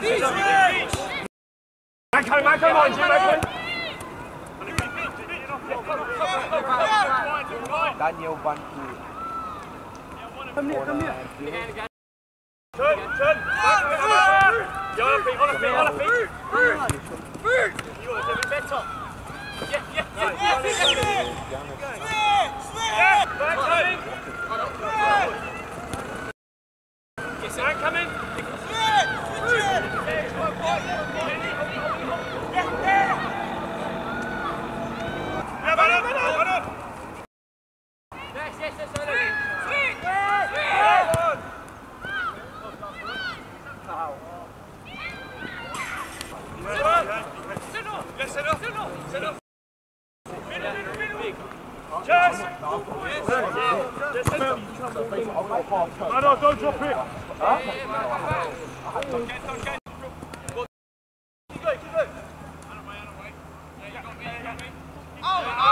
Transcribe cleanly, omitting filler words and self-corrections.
Come on, Jim, Daniel Bantu. Come here. Turn. On the feet. You want to do better? Coming. No, don't drop it. Keep going.